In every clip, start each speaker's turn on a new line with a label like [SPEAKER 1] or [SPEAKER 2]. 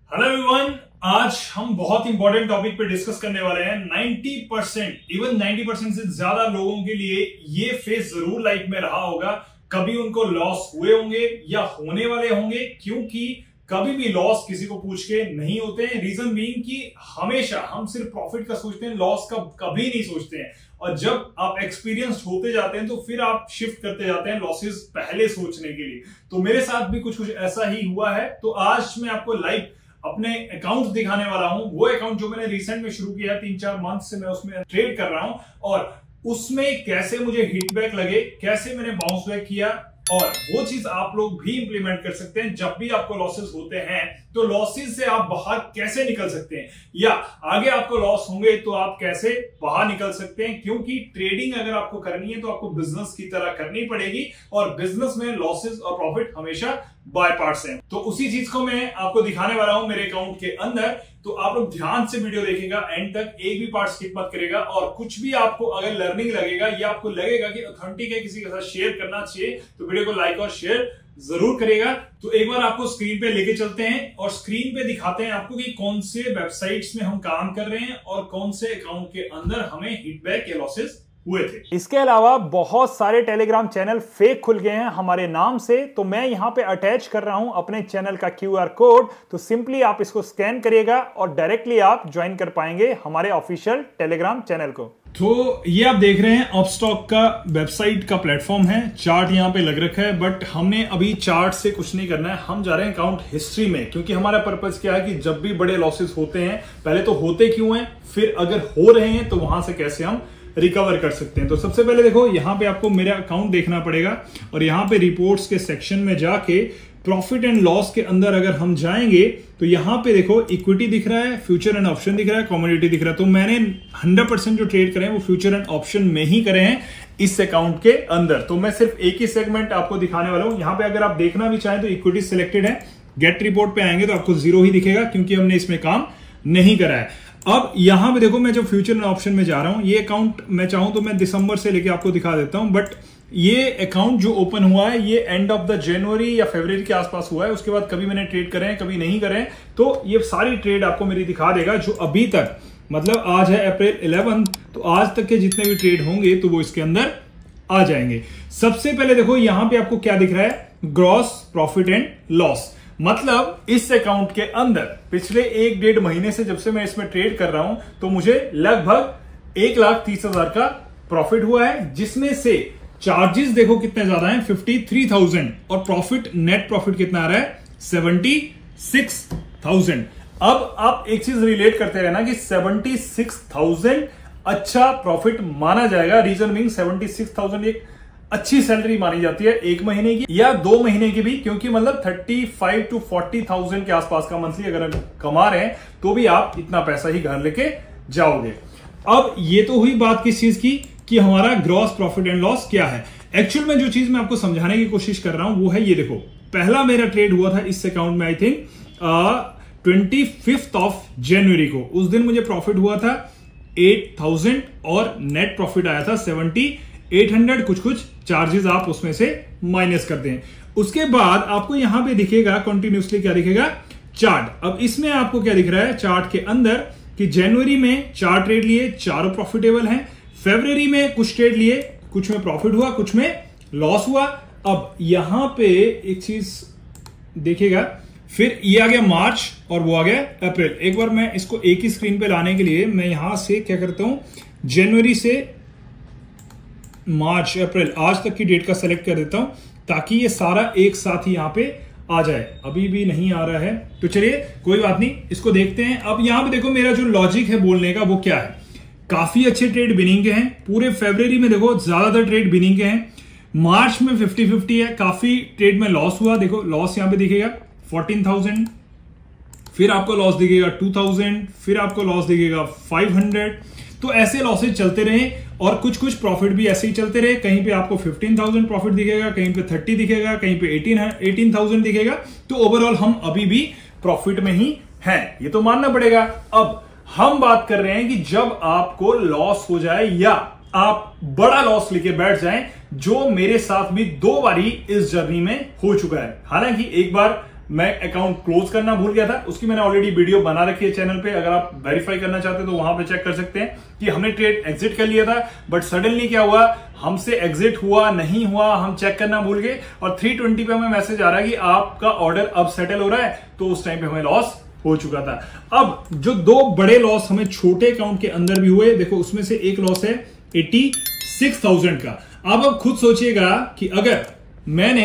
[SPEAKER 1] Hello everyone, आज हम बहुत इंपॉर्टेंट टॉपिक पे डिस्कस करने वाले हैं। 90% इवन 90% से ज्यादा लोगों के लिए ये फेज जरूर लाइफ में रहा होगा। कभी उनको लॉस हुए होंगे या होने वाले होंगे, क्योंकि कभी भी लॉस किसी को पूछ के नहीं होते हैं। रीजन बीइंग कि हमेशा हम सिर्फ प्रॉफिट का सोचते हैं, लॉस का कभी नहीं सोचते हैं। और जब आप एक्सपीरियंस होते जाते हैं तो फिर आप शिफ्ट करते जाते हैं लॉसेस पहले सोचने के लिए। तो मेरे साथ भी कुछ ऐसा ही हुआ है। तो आज मैं आपको लाइव अपने अकाउंट दिखाने वाला हूं। वो अकाउंट जो मैंने रिसेंट में शुरू किया, 3-4 मंथ से मैं उसमें ट्रेड कर रहा हूं, और उसमें कैसे मुझे हिटबैक लगे, कैसे मैंने बाउंस बैक किया, और वो चीज आप लोग भी इंप्लीमेंट कर सकते हैं। जब भी आपको लॉसेस होते हैं तो लॉसेस से आप बाहर कैसे निकल सकते हैं, या आगे आपको लॉस होंगे तो आप कैसे बाहर निकल सकते हैं। क्योंकि ट्रेडिंग अगर आपको करनी है तो आपको बिजनेस की तरह करनी पड़ेगी, और बिजनेस में लॉसेस और प्रॉफिट हमेशा बाय पार्ट्स हैं। तो उसी चीज को मैं आपको दिखाने वाला हूं मेरे अकाउंट के अंदर। तो आप लोग ध्यान से वीडियो देखिएगा एंड तक, एक भी पार्ट स्किप मत करेगा। और कुछ भी आपको अगर लर्निंग लगेगा या आपको लगेगा कि ऑथेंटिक है, किसी के साथ शेयर करना चाहिए, तो वीडियो को लाइक और शेयर जरूर करेगा। तो एक बार आपको स्क्रीन पे लेके चलते हैं और स्क्रीन पे दिखाते हैं आपको कि कौन से वेबसाइट्स में हम काम कर रहे हैं और कौन से अकाउंट के अंदर हमें हिटबैक या लॉसेस हुए थे।
[SPEAKER 2] इसके अलावा बहुत सारे टेलीग्राम चैनल फेक खुल गए हैं हमारे नाम से, तो मैं यहां पे अटैच कर रहा हूं अपने चैनल का QR कोड। तो सिंपली आप इसको स्कैन करिएगा और डायरेक्टली आप ज्वाइन कर पाएंगे हमारे ऑफिशियल टेलीग्राम चैनल को।
[SPEAKER 1] तो ये आप देख रहे हैं अपस्टॉक का वेबसाइट का प्लेटफॉर्म है। चार्ट यहाँ पे लग रखा है, बट हमने अभी चार्ट से कुछ नहीं करना है। हम जा रहे हैं अकाउंट हिस्ट्री में, क्योंकि हमारा पर्पस क्या है कि जब भी बड़े लॉसेस होते हैं, पहले तो होते क्यों हैं, फिर अगर हो रहे हैं तो वहां से कैसे हम रिकवर कर सकते हैं। तो सबसे पहले देखो, यहाँ पे आपको मेरा अकाउंट देखना पड़ेगा, और यहाँ पे रिपोर्ट्स के सेक्शन में जाके प्रॉफिट एंड लॉस के अंदर अगर हम जाएंगे तो यहाँ पे देखो इक्विटी दिख रहा है, फ्यूचर एंड ऑप्शन दिख रहा है, कमोडिटी दिख रहा है। तो मैंने 100% जो ट्रेड करे हैं वो फ्यूचर एंड ऑप्शन में ही करे हैं इस अकाउंट के अंदर। तो मैं सिर्फ एक ही सेगमेंट आपको दिखाने वाला हूं। यहाँ पे अगर आप देखना भी चाहें तो इक्विटी सिलेक्टेड है, गेट रिपोर्ट पे आएंगे तो आपको 0 ही दिखेगा, क्योंकि हमने इसमें काम नहीं करा है। अब यहां पे देखो, मैं जो फ्यूचर एंड ऑप्शन में जा रहा हूं, ये अकाउंट मैं चाहूं तो मैं दिसंबर से लेके आपको दिखा देता हूं, बट ये अकाउंट जो ओपन हुआ है ये एंड ऑफ द जनवरी या फरवरी के आसपास हुआ है। उसके बाद कभी मैंने ट्रेड करे हैं, कभी नहीं करे हैं। तो ये सारी ट्रेड आपको मेरी दिखा देगा जो अभी तक, मतलब आज है अप्रैल 11, तो आज तक के जितने भी ट्रेड होंगे तो वो इसके अंदर आ जाएंगे। सबसे पहले देखो यहां पे आपको क्या दिख रहा है, ग्रॉस प्रॉफिट एंड लॉस। मतलब इस अकाउंट के अंदर पिछले 1-1.5 महीने से जब से मैं इसमें ट्रेड कर रहा हूं तो मुझे लगभग 1,30,000 का प्रॉफिट हुआ है, जिसमें से चार्जेस देखो कितने ज्यादा हैं, 53,000, और प्रॉफिट, नेट प्रॉफिट कितना आ रहा है, 76,000। अब आप एक चीज रिलेट करते रहना कि 76,000 अच्छा प्रॉफिट माना जाएगा। रीजन बीइंग 76,000 एक अच्छी सैलरी मानी जाती है, 1 महीने की या 2 महीने की भी, क्योंकि मतलब 35,000 to 40,000 के आसपास का मंथली अगर कमा रहे हैं तो भी आप इतना पैसा ही घर लेके जाओगे। अब ये तो हुई बात किस चीज की, कि हमारा ग्रॉस प्रॉफिट एंड लॉस क्या है। एक्चुअल में जो चीज मैं आपको समझाने की कोशिश कर रहा हूं वो है ये देखो, पहला मेरा ट्रेड हुआ था इस अकाउंट में आई थिंक 25 जनवरी को। उस दिन मुझे प्रॉफिट हुआ था 8,000 और नेट प्रॉफिट आया था 7,800। कुछ चार्जेस आप उसमें से माइनस करते हैं। उसके बाद आपको यहां पे दिखेगा कंटिन्यूसली क्या दिखेगा, चार्ट। अब इसमें आपको क्या दिख रहा है चार्ट के अंदर, कि जनवरी में 4 ट्रेड लिए, चारों प्रॉफिटेबल हैं। फरवरी में कुछ ट्रेड लिए, कुछ में प्रॉफिट हुआ, कुछ में लॉस हुआ। अब यहां पे एक चीज देखिएगा, फिर ये आ गया मार्च और वो आ गया अप्रैल। एक बार मैं इसको एक ही स्क्रीन पे लाने के लिए मैं यहां से क्या करता हूं, जनवरी से मार्च, अप्रैल, आज तक की डेट का सेलेक्ट कर देता हूं, ताकि ये सारा एक साथ ही यहां पे आ जाए। अभी भी नहीं आ रहा है, तो चलिए कोई बात नहीं, इसको देखते हैं। अब यहां पे देखो मेरा जो लॉजिक है बोलने का वो क्या है, काफी अच्छे ट्रेड बिनिंग के हैं। पूरे फरवरी में देखो ज्यादातर ट्रेड बिनिंग के हैं। मार्च में 50-50 है, काफी ट्रेड में लॉस हुआ। देखो लॉस यहां पे दिखेगा 14,000, फिर आपको लॉस दिखेगा 2,000, फिर आपको लॉस दिखेगा 500। तो ऐसे लॉसेज चलते रहे, और कुछ प्रॉफिट भी ऐसे ही चलते रहे। कहीं पे आपको 15,000 प्रॉफिट दिखेगा, कहीं पे 30 दिखेगा, कहीं पे 18,000 दिखेगा। तो ओवरऑल हम अभी भी प्रॉफिट में ही हैं, ये तो मानना पड़ेगा। अब हम बात कर रहे हैं कि जब आपको लॉस हो जाए या आप बड़ा लॉस लेके बैठ जाएं, जो मेरे साथ भी 2 बारी इस जर्नी में हो चुका है। हालांकि एक बार मैं अकाउंट क्लोज करना भूल गया था, उसकी मैंने ऑलरेडी वीडियो बना रखी है चैनल पे, अगर आप वेरीफाई करना चाहते हैं तो वहां पे चेक कर सकते हैं कि हमने ट्रेड एग्जिट कर लिया था, बट सडनली क्या हुआ, हमसे एग्जिट हुआ नहीं हुआ, हम चेक करना भूल गए और 320 पे हमें मैसेज आ रहा है कि आपका ऑर्डर अब सेटल हो रहा है। तो उस टाइम पे हमें लॉस हो चुका था। अब जो दो बड़े लॉस हमें छोटे अकाउंट के अंदर भी हुए, देखो उसमें से एक लॉस है 86,000 का। अब आप खुद सोचिएगा कि अगर मैंने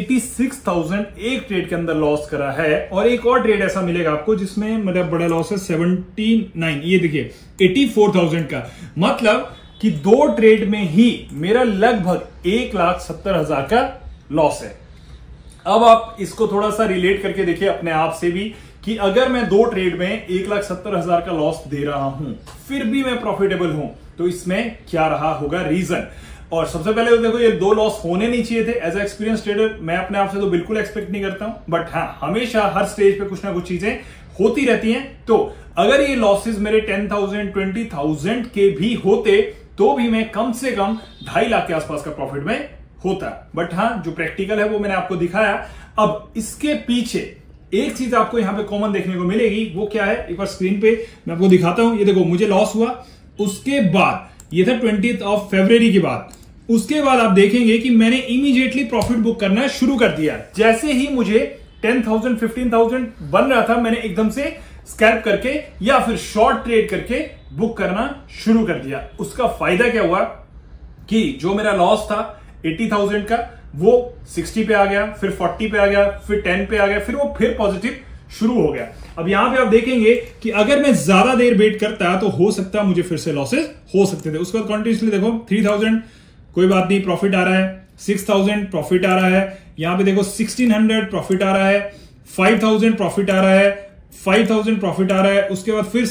[SPEAKER 1] 86,000 एक ट्रेड के अंदर लॉस करा है और एक और ट्रेड ऐसा मिलेगा आपको जिसमें मतलब बड़ा लॉस है 79, ये देखिए 84,000 का, मतलब कि दो ट्रेड में ही मेरा लगभग 1,70,000 का लॉस है। अब आप इसको थोड़ा सा रिलेट करके देखिए अपने आप से भी कि अगर मैं दो ट्रेड में 1,70,000 का लॉस दे रहा हूं फिर भी मैं प्रॉफिटेबल हूं, तो इसमें क्या रहा होगा रीजन। और सबसे पहले तो देखो ये दो लॉस होने नहीं चाहिए थे। एज ए एक्सपीरियंस ट्रेडर मैं अपने आप से तो बिल्कुल एक्सपेक्ट नहीं करता हूं, बट हाँ हमेशा हर स्टेज पे कुछ ना कुछ चीजें होती रहती हैं। तो अगर ये लॉसेस मेरे 10,000 20,000 के भी होते तो भी मैं कम से कम 2.5 लाख के आसपास का प्रॉफिट में होता। बट हाँ जो प्रैक्टिकल है वो मैंने आपको दिखाया। अब इसके पीछे एक चीज आपको यहां पे कॉमन देखने को मिलेगी, वो क्या है, एक बार स्क्रीन पे मैं आपको दिखाता हूं। ये देखो मुझे लॉस हुआ, उसके बाद ये था 20 फरवरी की बात, उसके बाद आप देखेंगे कि मैंने इमीडिएटली प्रॉफिट बुक करना शुरू कर दिया। जैसे ही मुझे 10,000 15,000 बन रहा था मैंने एकदम से स्कैल्प करके या फिर शॉर्ट ट्रेड करके बुक करना शुरू कर दिया। उसका फायदा क्या हुआ कि जो मेरा लॉस था 80,000 का वो 60 पे आ गया, फिर 40 पे आ गया, फिर 10 पे आ गया, फिर वो फिर पॉजिटिव शुरू हो गया। अब यहां पे आप देखेंगे कि अगर मैं ज्यादा देर वेट करता तो हो सकता मुझे फिर से लॉसेस हो सकते थे। उसके बाद कंटिन्यूसली देखो 3,000 कोई बात नहीं प्रॉफिट आ रहा है, 6,000 प्रॉफिट आ रहा है, यहां पे देखो 1,600 प्रॉफिट आ रहा है, 5,000 प्रॉफिट आ रहा है, 5,000 प्रॉफिट आ रहा है, उसके बाद फिर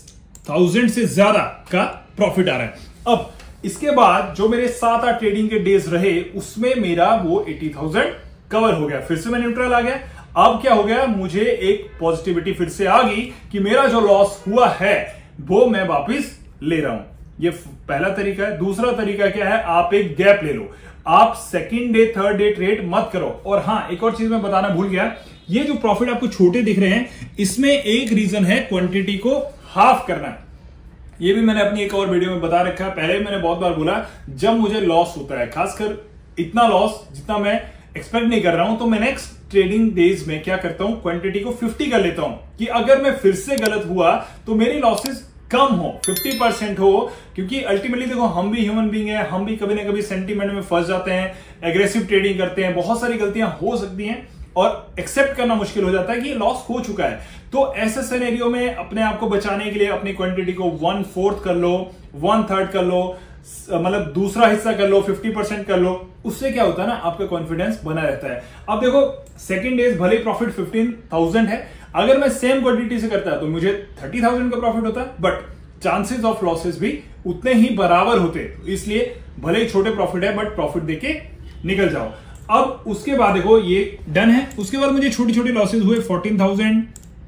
[SPEAKER 1] 6,000 से ज्यादा का प्रॉफिट आ रहा है। अब इसके बाद जो मेरे 7-8 ट्रेडिंग के डेज रहे उसमें मेरा वो 80,000 कवर हो गया, फिर से मैं न्यूट्रल आ गया। अब क्या हो गया, मुझे एक पॉजिटिविटी फिर से आ गई कि मेरा जो लॉस हुआ है वो मैं वापस ले रहा हूं। ये पहला तरीका है। दूसरा तरीका क्या है, आप एक गैप ले लो, आप second day third day trade मत करो। और हाँ एक और चीज मैं बताना भूल गया, ये जो प्रॉफिट आपको छोटे दिख रहे हैं इसमें एक रीजन है क्वांटिटी को हाफ करना। ये भी मैंने अपनी एक और वीडियो में बता रखा है, पहले भी मैंने बहुत बार बोला, जब मुझे लॉस होता है खासकर इतना लॉस जितना मैं एक्सपेक्ट नहीं कर रहा हूं, तो मैं नेक्स्ट ट्रेडिंग डेज में क्या करता हूं, क्वांटिटी को 50 कर लेता हूं कि अगर मैं फिर से गलत हुआ तो मेरी लॉसेस कम हो, 50% हो। क्योंकि अल्टीमेटली देखो हम भी ह्यूमन बीइंग है, हम भी कभी ना कभी सेंटीमेंट में फंस जाते हैं, एग्रेसिव ट्रेडिंग करते हैं, बहुत सारी गलतियां हो सकती हैं और एक्सेप्ट करना मुश्किल हो जाता है कि लॉस हो चुका है। तो ऐसे सिनेरियो में अपने आप को बचाने के लिए अपनी क्वांटिटी को 1/4 कर लो, 1/3 कर लो, मतलब दूसरा हिस्सा कर लो, 50% कर लो। उससे क्या होता है ना, आपका कॉन्फिडेंस बना रहता है। अब देखो सेकंड डेज भले प्रॉफिट 15,000 है, अगर मैं सेम क्वांटिटी से करता तो मुझे 30,000 का प्रॉफिट होता, बट चांसेस ऑफ लॉसेस भी उतने ही बराबर होते। इसलिए भले ही छोटे प्रॉफिट है बट प्रॉफिट देके निकल जाओ। अब उसके बाद देखो ये डन है, उसके बाद मुझे छोटी छोटी लॉसेस हुए 14,000,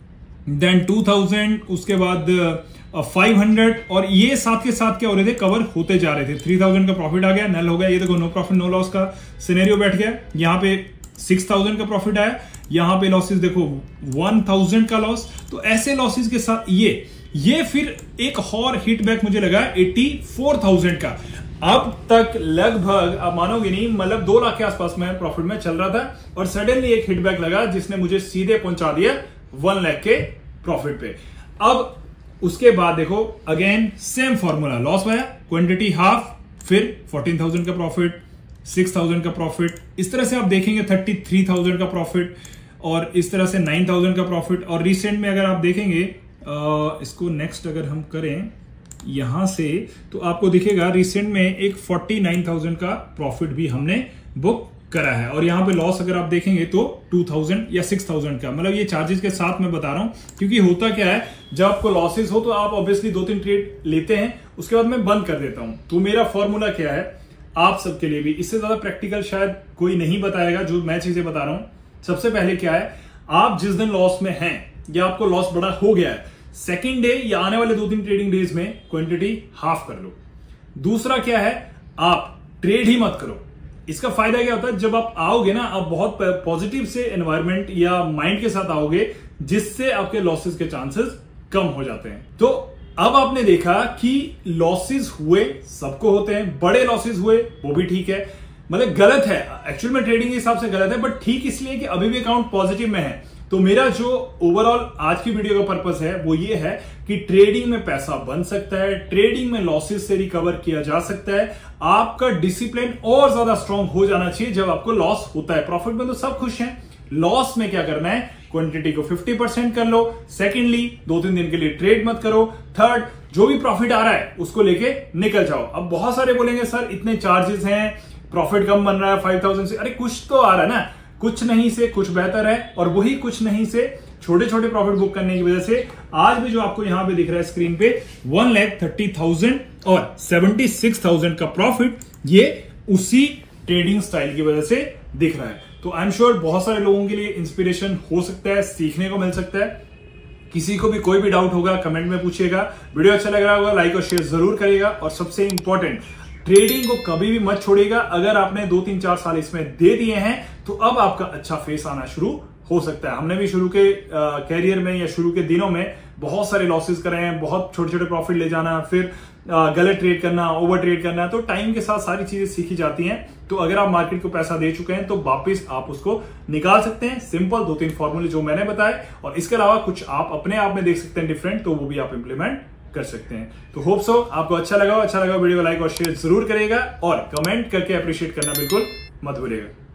[SPEAKER 1] देन 2,000, उसके बाद 500, और ये साथ के साथ क्या हो रहे थे, कवर होते जा रहे थे। 3,000 का प्रॉफिट आ गया, नल हो गया, ये देखो नो प्रॉफिट नो लॉस का सिनेरियो बैठ गया। यहाँ पे 6,000 का प्रॉफिट आया, यहाँ पे लॉसेस देखो 1,000 का लॉस। तो ऐसे लॉसेस के साथ ये फिर एक और हिट बैक मुझे लगा 84,000 का। अब तक लगभग आप मानोगे नहीं, मतलब 2 लाख के आसपास में प्रॉफिट में चल रहा था और सडनली एक हिट बैक लगा जिसने मुझे सीधे पहुंचा दिया 1 लाख के प्रॉफिट पे। अब उसके बाद देखो अगेन सेम फॉर्मूला, लॉस आया, क्वांटिटी हाफ, फिर 14,000 का प्रॉफिट, 6,000 का प्रॉफिट, इस तरह से आप देखेंगे 33,000 का प्रॉफिट, और इस तरह से 9,000 का प्रॉफिट। और रिसेंट में अगर आप देखेंगे इसको नेक्स्ट अगर हम करें यहां से, तो आपको दिखेगा रिसेंट में एक 49,000 का प्रॉफिट भी हमने बुक करा है। और यहां पे लॉस अगर आप देखेंगे तो 2,000 या 6,000 का, मतलब ये चार्जेस के साथ मैं बता रहा हूं। क्योंकि होता क्या है, जब आपको लॉसेस हो तो आप ऑब्वियसली 2-3 ट्रेड लेते हैं, उसके बाद मैं बंद कर देता हूं। तो मेरा फॉर्मूला क्या है आप सबके लिए भी, इससे ज्यादा प्रैक्टिकल शायद कोई नहीं बताएगा जो मैं चीजें बता रहा हूं। सबसे पहले क्या है, आप जिस दिन लॉस में हैं या आपको लॉस बड़ा हो गया है, सेकेंड डे या आने वाले 2-3 ट्रेडिंग डेज में क्वांटिटी हाफ कर लो। दूसरा क्या है, आप ट्रेड ही मत करो, इसका फायदा क्या होता है, जब आप आओगे ना, आप बहुत पॉजिटिव से एनवायरमेंट या माइंड के साथ आओगे, जिससे आपके लॉसेस के चांसेस कम हो जाते हैं। तो अब आपने देखा कि लॉसेस हुए, सबको होते हैं, बड़े लॉसेस हुए वो भी ठीक है, मतलब गलत है एक्चुअल में, ट्रेडिंग के हिसाब से गलत है, बट ठीक इसलिए कि अभी भी अकाउंट पॉजिटिव में है। तो मेरा जो ओवरऑल आज की वीडियो का पर्पस है वो ये है कि ट्रेडिंग में पैसा बन सकता है, ट्रेडिंग में लॉसेस से रिकवर किया जा सकता है। आपका डिसिप्लिन और ज्यादा स्ट्रांग हो जाना चाहिए जब आपको लॉस होता है। प्रॉफिट में तो सब खुश हैं, लॉस में क्या करना है, क्वांटिटी को 50% कर लो। सेकेंडली, 2-3 दिन के लिए ट्रेड मत करो। थर्ड, जो भी प्रॉफिट आ रहा है उसको लेके निकल जाओ। अब बहुत सारे बोलेंगे सर इतने चार्जेस हैं, प्रॉफिट कम बन रहा है 5000 से। अरे कुछ तो आ रहा है ना, कुछ नहीं से कुछ बेहतर है, और वही कुछ नहीं से छोटे छोटे प्रॉफिट बुक करने की वजह से आज भी जो आपको यहां पे दिख रहा है स्क्रीन पे 1,30,000 और 76,000 का प्रॉफिट, ये उसी ट्रेडिंग स्टाइल की वजह से दिख रहा है। तो आई एम श्योर बहुत सारे लोगों के लिए इंस्पिरेशन हो सकता है, सीखने को मिल सकता है। किसी को भी कोई भी डाउट होगा कमेंट में पूछिएगा। वीडियो अच्छा लग रहा होगा लाइक और शेयर जरूर करिएगा, और सबसे इंपॉर्टेंट, ट्रेडिंग को कभी भी मत छोड़िएगा। अगर आपने 2-3-4 साल इसमें दे दिए हैं तो अब आपका अच्छा फेस आना शुरू हो सकता है। हमने भी शुरू के कैरियर में या शुरू के दिनों में बहुत सारे लॉसेस करे हैं, बहुत छोटे छोटे प्रॉफिट ले जाना, फिर गलत ट्रेड करना, ओवर ट्रेड करना। तो टाइम के साथ सारी चीजें सीखी जाती हैं। तो अगर आप मार्केट को पैसा दे चुके हैं तो वापस आप उसको निकाल सकते हैं। सिंपल 2-3 फॉर्मूले जो मैंने बताए, और इसके अलावा कुछ आप अपने आप में देख सकते हैं डिफरेंट, तो वो भी आप इंप्लीमेंट कर सकते हैं। तो होप सो आपको अच्छा लगा वीडियो को लाइक और शेयर जरूर करिएगा, और कमेंट करके अप्रिशिएट करना बिल्कुल मत भूलिएगा।